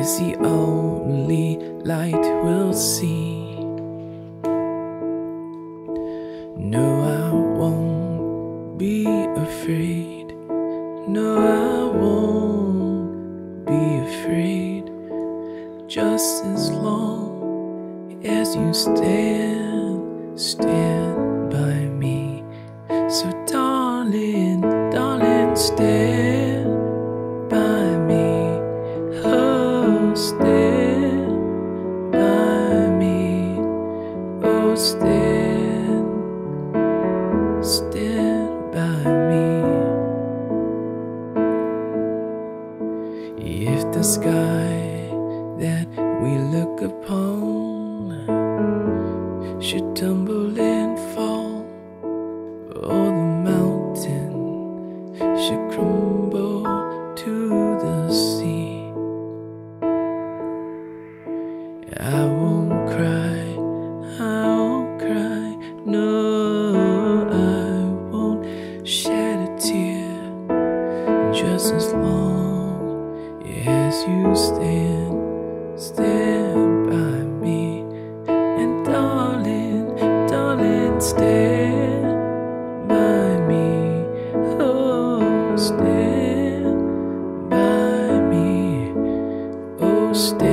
is the only light we'll see. No, I won't be afraid. No, I won't be afraid. Just as long as you stand by me. So darling, darling, stand by me. Oh, stand by me. Oh, stand by me. If the sky that we look upon should tumble and fall, or the mountain should crumble to the sea, I won't cry, I won't cry. No, I won't shed a tear. Just as long as you stand by me. And darling, darling, stand by me. Oh, stand by me. Oh, stand